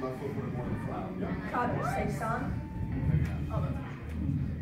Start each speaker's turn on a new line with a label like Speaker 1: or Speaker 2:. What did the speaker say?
Speaker 1: left foot put it more in the flat. Yeah.
Speaker 2: Kata, say sun.
Speaker 1: Maybe not.
Speaker 2: Oh, no.